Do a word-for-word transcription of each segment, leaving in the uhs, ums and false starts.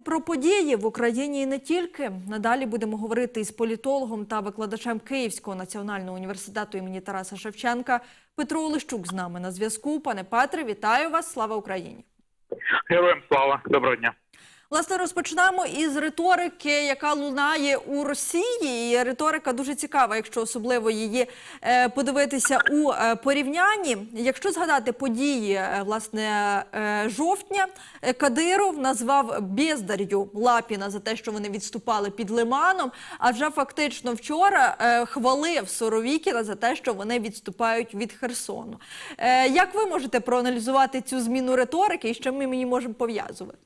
Про події в Україні і не тільки. Надалі будемо говорити із політологом та викладачем Київського національного університету імені Тараса Шевченка. Петро Олещук з нами на зв'язку. Пане Петре, вітаю вас. Слава Україні. Героям слава. Доброго дня. Власне, розпочнемо із риторики, яка лунає у Росії. І риторика дуже цікава, якщо особливо її е, подивитися у е, порівнянні. Якщо згадати події, е, власне, е, жовтня, е, Кадиров назвав бездар'ю Лапіна за те, що вони відступали під Лиманом, а вже фактично вчора е, хвалив Суровікіна за те, що вони відступають від Херсону. Е, як ви можете проаналізувати цю зміну риторики і з чим ми її можемо пов'язувати?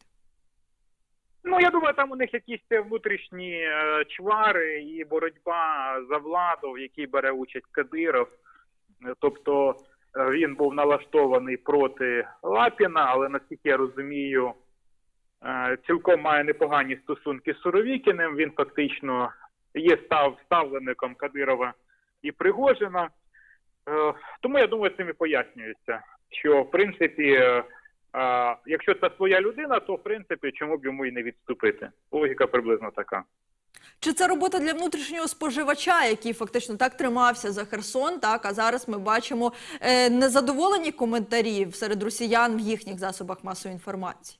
Ну, я думаю, там у них якісь внутрішні е, чвари і боротьба за владу, в якій бере участь Кадиров. Тобто е, він був налаштований проти Лапіна, але, наскільки я розумію, е, цілком має непогані стосунки з Суровікіним. Він фактично є став ставленником Кадирова і Пригожина. Е, тому, я думаю, цим і пояснюється, що, в принципі, е, А, якщо це своя людина, то, в принципі, чому б йому і не відступити? Логіка приблизно така. Чи це робота для внутрішнього споживача, який фактично так тримався за Херсон, так, а зараз ми бачимо е, незадоволені коментарі серед росіян в їхніх засобах масової інформації?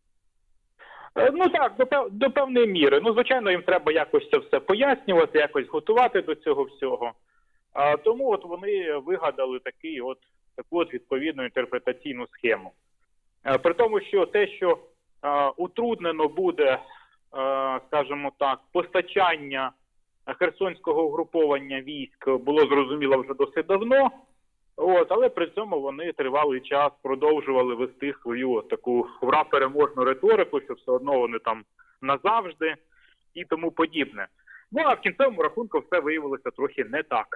Е, ну так, до, до певної міри. Ну, звичайно, їм треба якось це все пояснювати, якось готувати до цього всього. А, тому от вони вигадали такий от, таку от відповідну інтерпретаційну схему. При тому, що те, що е, утруднено буде, е, скажімо так, постачання херсонського угруповання військ, було зрозуміло вже досить давно, от, але при цьому вони тривалий час продовжували вести свою таку ура-переможну риторику, що все одно вони там назавжди і тому подібне. Ну, а в кінцевому рахунку все виявилося трохи не так.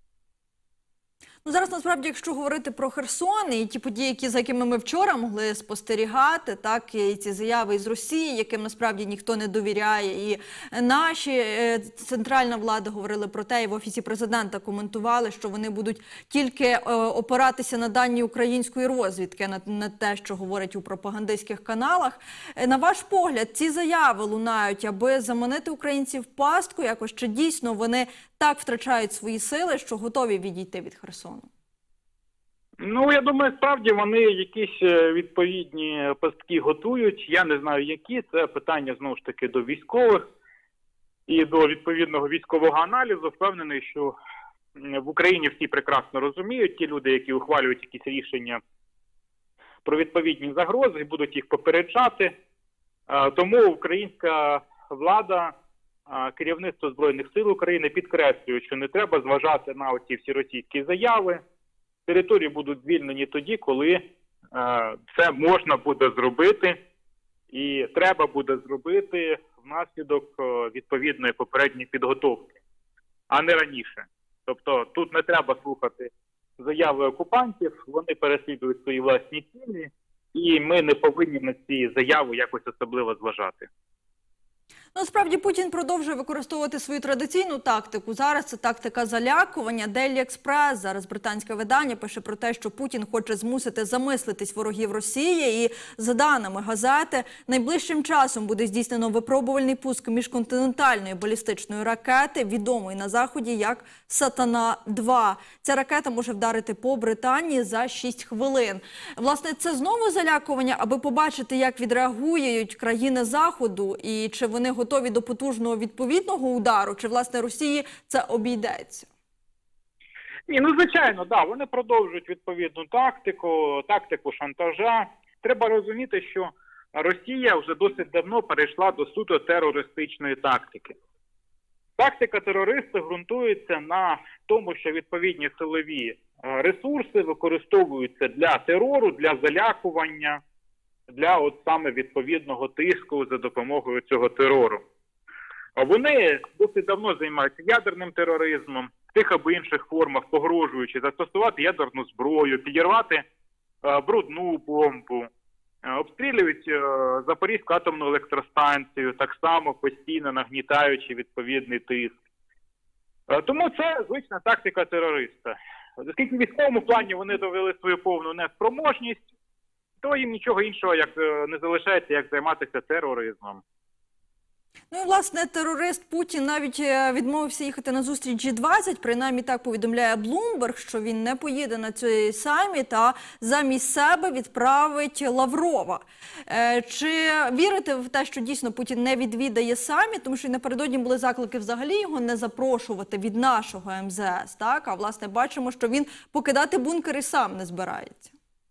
Ну, зараз, насправді, якщо говорити про Херсон і ті події, які, за якими ми вчора могли спостерігати, так, і ці заяви із Росії, яким насправді ніхто не довіряє, і наші, е, центральна влада говорили про те, і в Офісі Президента коментували, що вони будуть тільки е, опиратися на дані української розвідки, на, на те, що говорять у пропагандистських каналах. Е, на ваш погляд, ці заяви лунають, аби заманити українців в пастку якось, чи дійсно вони так втрачають свої сили, що готові відійти від Херсону? Ну, я думаю, справді вони якісь відповідні пастки готують. Я не знаю, які. Це питання, знову ж таки, до військових і до відповідного військового аналізу. Впевнений, що в Україні всі прекрасно розуміють, ті люди, які ухвалюють якісь рішення про відповідні загрози, будуть їх попереджати. Тому українська влада, керівництво Збройних сил України підкреслює, що не треба зважати на оці всі російські заяви. Території будуть звільнені тоді, коли е, це можна буде зробити і треба буде зробити внаслідок е, відповідної попередньої підготовки, а не раніше. Тобто тут не треба слухати заяви окупантів, вони переслідують свої власні цілі, і ми не повинні на ці заяви якось особливо зважати. Насправді Путін продовжує використовувати свою традиційну тактику. Зараз це тактика залякування. Daily Express, зараз британське видання, пише про те, що Путін хоче змусити замислитись ворогів Росії. І за даними газети, найближчим часом буде здійснено випробувальний пуск міжконтинентальної балістичної ракети, відомої на Заході як Сатана два. Ця ракета може вдарити по Британії за шість хвилин. Власне, це знову залякування, аби побачити, як відреагують країни Заходу і чи вони готові готові до потужного відповідного удару, чи, власне, Росії це обійдеться? Ні, ну, звичайно, да, вони продовжують відповідну тактику, тактику шантажа. Треба розуміти, що Росія вже досить давно перейшла до суто терористичної тактики. Тактика терориста ґрунтується на тому, що відповідні силові ресурси використовуються для терору, для залякування, для от саме відповідного тиску за допомогою цього терору. Вони досить давно займаються ядерним тероризмом, в тих або інших формах, погрожуючи застосувати ядерну зброю, підірвати е, брудну бомбу, е, обстрілюють е, Запорізьку атомну електростанцію, так само постійно нагнітаючи відповідний тиск. Е, тому це звична тактика терориста. Оскільки в військовому плані вони довели свою повну неспроможність, то їм нічого іншого як не залишається, як займатися тероризмом. Ну і, власне, терорист Путін навіть е, відмовився їхати на зустріч джі двадцять, принаймні так повідомляє Bloomberg, що він не поїде на цей саміт, а замість себе відправить Лаврова. Е, Чи вірите в те, що дійсно Путін не відвідає саміт, тому що і напередодні були заклики взагалі його не запрошувати від нашого ем зе ес, так? А, власне, бачимо, що він покидати бункер і сам не збирається.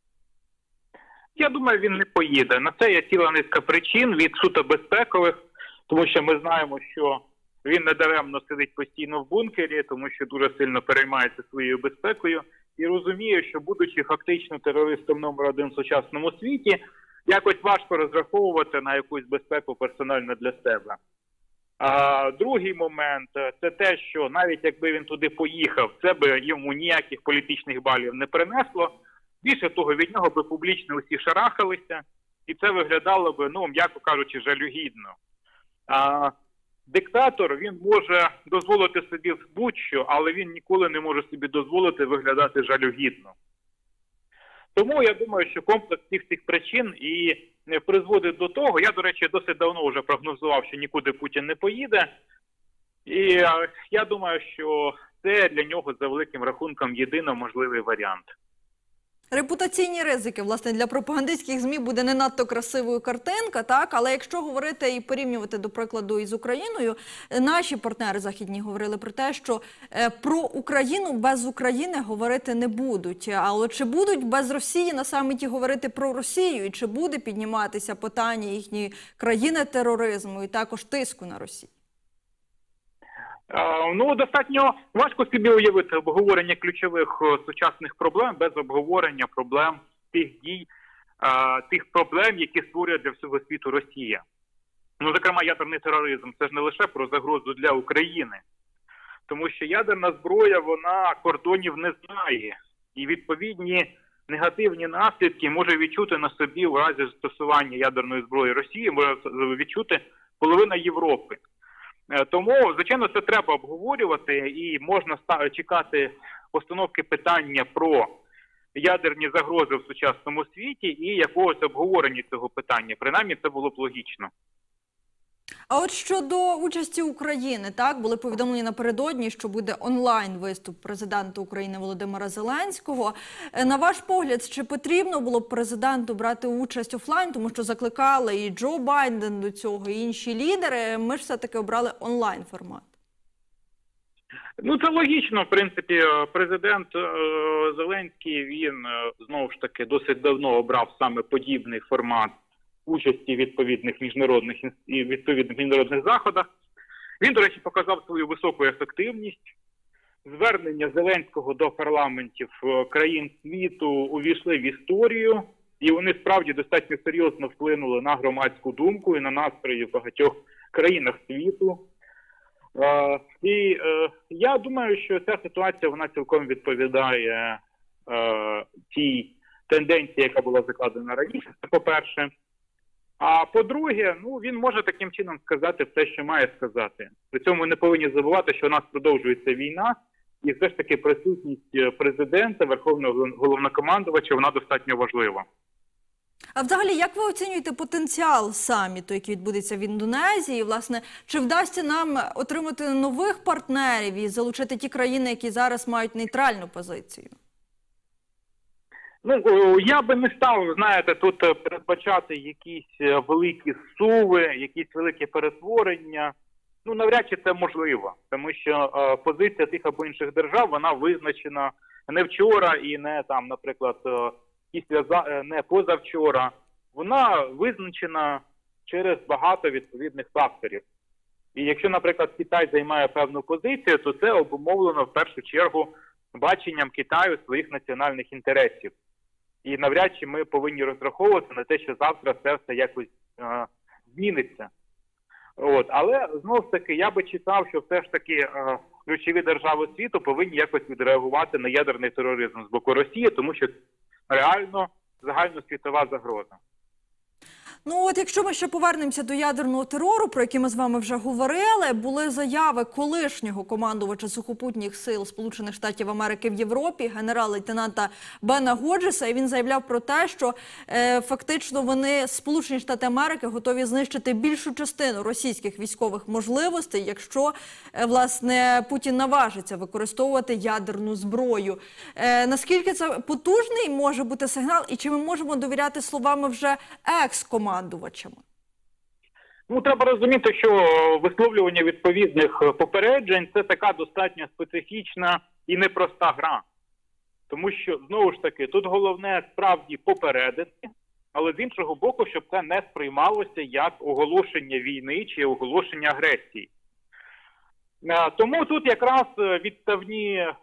Я думаю, він не поїде. На це є ціла низка причин від суто безпекових, тому що ми знаємо, що він недаремно сидить постійно в бункері, тому що дуже сильно переймається своєю безпекою і розуміє, що, будучи фактично терористом номер один в сучасному світі, якось важко розраховувати на якусь безпеку персонально для себе. А другий момент – це те, що навіть якби він туди поїхав, це би йому ніяких політичних балів не принесло. Більше того, від нього би публічно усі шарахалися, і це виглядало би, ну, м'яко кажучи, жалюгідно. А диктатор, він може дозволити собі будь-що, але він ніколи не може собі дозволити виглядати жалюгідно. Тому я думаю, що комплекс всіх цих причин і призводить до того, я, до речі, досить давно вже прогнозував, що нікуди Путін не поїде, і я думаю, що це для нього за великим рахунком єдино можливий варіант. Репутаційні ризики, власне, для пропагандистських ЗМІ буде не надто красивою картинка, так? Але якщо говорити і порівнювати, до прикладу, із Україною, наші партнери західні говорили про те, що е, про Україну без України говорити не будуть. Але чи будуть без Росії на саміті говорити про Росію? І чи буде підніматися питання їхньої країни тероризму і також тиску на Росію? Ну, достатньо важко собі уявити обговорення ключових сучасних проблем без обговорення проблем тих дій, тих проблем, які створює для всього світу Росія. Ну, зокрема, ядерний тероризм – це ж не лише про загрозу для України. Тому що ядерна зброя, вона кордонів не знає. І відповідні негативні наслідки може відчути на собі у разі застосування ядерної зброї Росії, може відчути половина Європи. Тому, звичайно, це треба обговорювати і можна чекати постановки питання про ядерні загрози в сучасному світі і якогось обговорення цього питання. Принаймні, це було б логічно. А от щодо участі України, так, були повідомлені напередодні, що буде онлайн-виступ президента України Володимира Зеленського. На ваш погляд, чи потрібно було б президенту брати участь офлайн, тому що закликали і Джо Байден до цього, і інші лідери, ми ж все-таки обрали онлайн-формат? Ну, це логічно, в принципі, президент е, Зеленський, він, е, знову ж таки, досить давно обрав саме подібний формат участі в відповідних міжнародних і відповідних міжнародних заходах. Він, до речі, показав свою високу ефективність. Звернення Зеленського до парламентів країн світу увійшли в історію, і вони справді достатньо серйозно вплинули на громадську думку і на настрої в багатьох країнах світу. Е, і е, я думаю, що ця ситуація, вона цілком відповідає е, тій тенденції, яка була закладена раніше, це по-перше. А по-друге, ну, він може таким чином сказати все, що має сказати. При цьому не повинні забувати, що у нас продовжується війна, і все ж таки присутність президента, верховного головнокомандувача, вона достатньо важлива. А взагалі, як ви оцінюєте потенціал саміту, який відбудеться в Індонезії? Власне, чи вдасться нам отримати нових партнерів і залучити ті країни, які зараз мають нейтральну позицію? Ну, я би не став, знаєте, тут передбачати якісь великі суви, якісь великі перетворення. Ну, навряд чи це можливо, тому що е, позиція тих або інших держав, вона визначена не вчора і не там, наприклад, е, після не позавчора. Вона визначена через багато відповідних факторів. І якщо, наприклад, Китай займає певну позицію, то це обумовлено в першу чергу баченням Китаю своїх національних інтересів. І навряд чи ми повинні розраховувати на те, що завтра це все якось е, зміниться. От. Але, знову ж таки, я би читав, що все ж таки е, ключові держави світу повинні якось відреагувати на ядерний тероризм з боку Росії, тому що реально загальносвітова загроза. Ну от якщо ми ще повернемося до ядерного терору, про який ми з вами вже говорили, були заяви колишнього командувача сухопутних сил Сполучених Штатів Америки в Європі, генерал-лейтенанта Бена Годжеса, і він заявляв про те, що е, фактично вони, Сполучені Штати Америки, готові знищити більшу частину російських військових можливостей, якщо, е, власне, Путін наважиться використовувати ядерну зброю. Е, наскільки це потужний може бути сигнал, і чи ми можемо довіряти словами вже екс-командувачами? Ну, треба розуміти, що висловлювання відповідних попереджень – це така достатньо специфічна і непроста гра. Тому що, знову ж таки, тут головне справді попередити, але з іншого боку, щоб це не сприймалося як оголошення війни чи оголошення агресії. Тому тут якраз відставні е,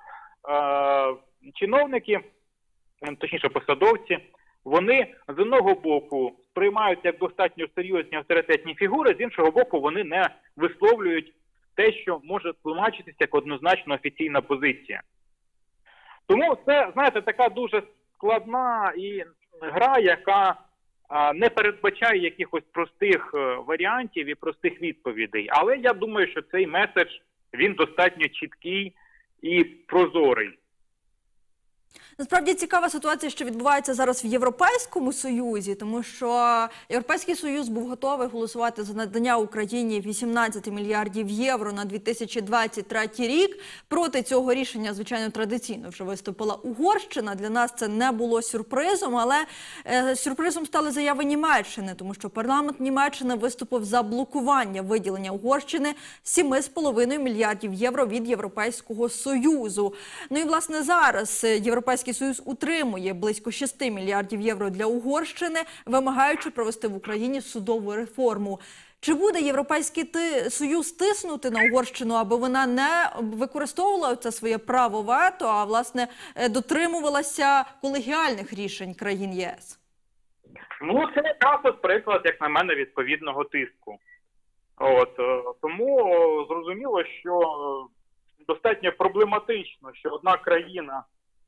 чиновники, точніше посадовці, вони з одного боку сприймають як достатньо серйозні авторитетні фігури, з іншого боку вони не висловлюють те, що може тлумачитися як однозначно офіційна позиція. Тому це, знаєте, така дуже складна і гра, яка а, не передбачає якихось простих варіантів і простих відповідей. Але я думаю, що цей меседж, він достатньо чіткий і прозорий. Насправді цікава ситуація, що відбувається зараз в Європейському Союзі, тому що Європейський Союз був готовий голосувати за надання Україні вісімнадцять мільярдів євро на дві тисячі двадцять третій рік. Проти цього рішення, звичайно, традиційно вже виступила Угорщина. Для нас це не було сюрпризом, але е, сюрпризом стали заяви Німеччини, тому що парламент Німеччини виступив за блокування виділення Угорщини сім з половиною мільярдів євро від Європейського Союзу. Ну і, власне, зараз Європейський Союз утримує близько шість мільярдів євро для Угорщини, вимагаючи провести в Україні судову реформу. Чи буде Європейський Союз тиснути на Угорщину, аби вона не використовувала це своє право вето, а, власне, дотримувалася колегіальних рішень країн ЄС? Ну, це якраз приклад, як на мене, відповідного тиску. От, тому зрозуміло, що достатньо проблематично, що одна країна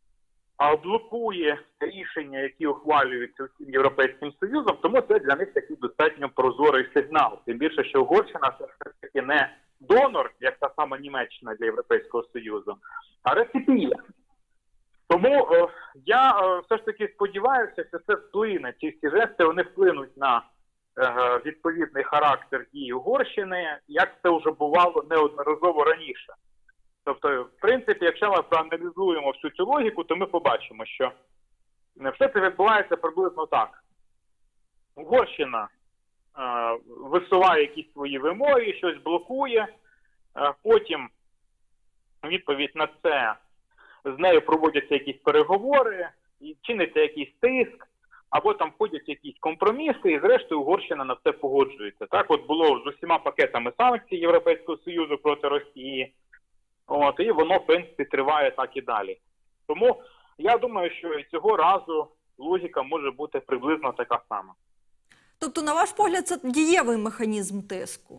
блокує рішення, які ухвалюються всім Європейським Союзом, тому це для них такий достатньо прозорий сигнал. Тим більше, що Угорщина це все-таки не донор, як та сама Німеччина для Європейського Союзу, а реципієнт. Тому е, я е, все ж таки сподіваюся, що це вплине. Ці всі жести, вони вплинуть на е, відповідний характер дій Угорщини, як це вже бувало неодноразово раніше. Тобто, в принципі, якщо ми проаналізуємо всю цю логіку, то ми побачимо, що все це відбувається приблизно так. Угорщина е, висуває якісь свої вимоги, щось блокує, е, потім, відповідь на це, з нею проводяться якісь переговори, і чиниться якийсь тиск, або там входять якісь компроміси, і зрештою Угорщина на все погоджується. Так от було з усіма пакетами санкцій Європейського Союзу проти Росії. От, і воно, в принципі, триває так і далі. Тому я думаю, що і цього разу логіка може бути приблизно така сама. Тобто, на ваш погляд, це дієвий механізм тиску?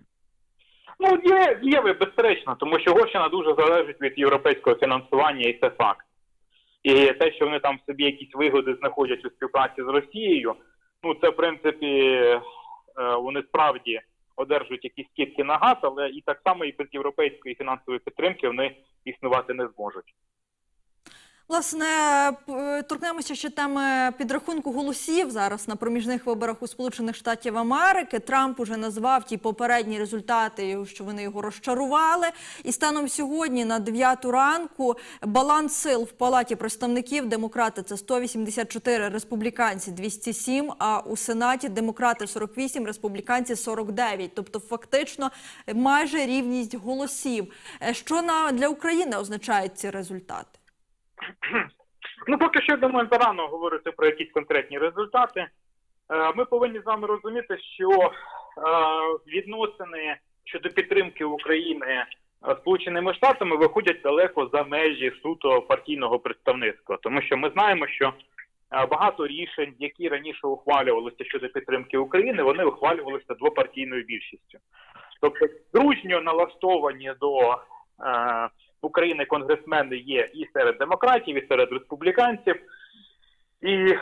Ну, є, дієвий, безперечно, тому що Угорщина дуже залежить від європейського фінансування, і це факт. І те, що вони там собі якісь вигоди знаходять у співпраці з Росією, ну, це, в принципі, вони справді одержують якісь скидки на газ, але і так само і без європейської фінансової підтримки вони існувати не зможуть. Власне, торкнемося ще теми підрахунку голосів зараз на проміжних виборах у Сполучених Штатів Америки. Трамп уже назвав ті попередні результати, що вони його розчарували. І станом сьогодні на дев'яту ранку баланс сил в Палаті представників демократи – це сто вісімдесят чотири, республіканці – двісті сім, а у Сенаті демократи – сорок вісім, республіканці – сорок дев'ять. Тобто фактично майже рівність голосів. Що на, для України означають ці результати? Ну, поки що, думаю, зарано говорити про якісь конкретні результати. Ми повинні з вами розуміти, що відносини щодо підтримки України Сполученими Штатами виходять далеко за межі суто партійного представництва. Тому що ми знаємо, що багато рішень, які раніше ухвалювалися щодо підтримки України, вони ухвалювалися двопартійною більшістю. Тобто дружньо налаштовані до України конгресмени є і серед демократів, і серед республіканців. І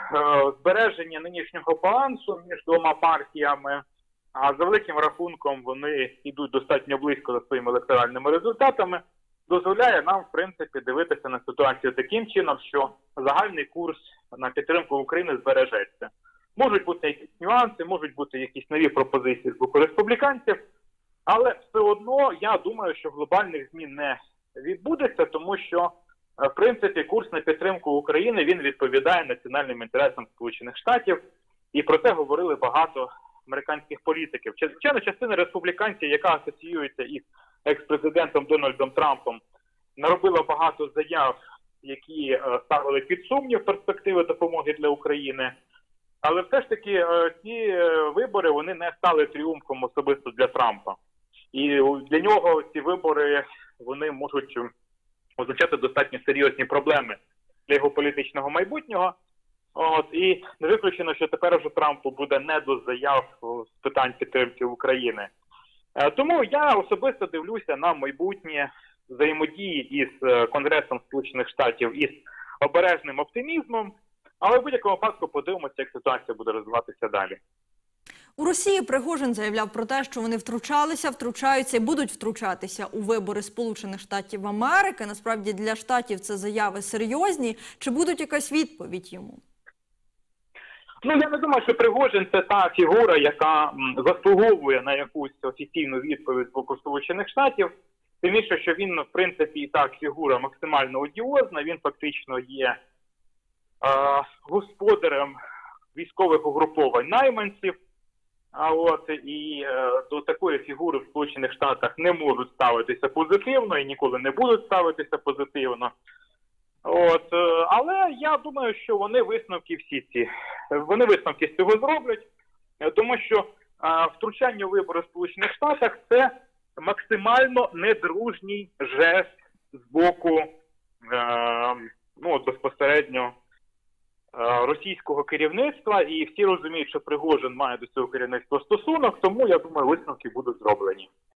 збереження нинішнього балансу між двома партіями, а за великим рахунком вони йдуть достатньо близько за своїми електоральними результатами, дозволяє нам, в принципі, дивитися на ситуацію таким чином, що загальний курс на підтримку України збережеться. Можуть бути якісь нюанси, можуть бути якісь нові пропозиції з боку республіканців, але все одно я думаю, що глобальних змін не відбудеться, тому що, в принципі, курс на підтримку України, він відповідає національним інтересам Сполучених Штатів, і про це говорили багато американських політиків. Звичайно, частина республіканців, яка асоціюється із екс-президентом Дональдом Трампом, наробила багато заяв, які е, ставили під сумнів перспективи допомоги для України. Але все ж таки е, ці е, вибори, вони не стали тріумфом особисто для Трампа. І для нього ці вибори, вони можуть означати достатньо серйозні проблеми для його політичного майбутнього. От, і не виключено, що тепер вже Трампу буде не до заяв з питань підтримки України. Е, тому я особисто дивлюся на майбутнє взаємодії із Конгресом Сполучених Штатів із обережним оптимізмом, але в будь-якому випадку подивимося, як ситуація буде розвиватися далі. У Росії Пригожин заявляв про те, що вони втручалися, втручаються і будуть втручатися у вибори Сполучених Штатів Америки. Насправді для Штатів це заяви серйозні. Чи будуть якась відповідь йому? Ну, я не думаю, що Пригожин – це та фігура, яка заслуговує на якусь офіційну відповідь з боку Сполучених Штатів. Тим більше, що він, в принципі, і так фігура максимально одіозна, він фактично є е, господарем військових угруповань найманців. А от і е, до такої фігури в Сполучених Штатах не можуть ставитися позитивно і ніколи не будуть ставитися позитивно. От, е, але я думаю, що вони висновки всі ці, вони висновки з цього зроблять, е, тому що е, втручання у вибори в Сполучених Штатах – це максимально недружній жест з боку е, ну, безпосередньо е, російського керівництва, і всі розуміють, що Пригожин має до цього керівництва стосунок, тому, я думаю, висновки будуть зроблені.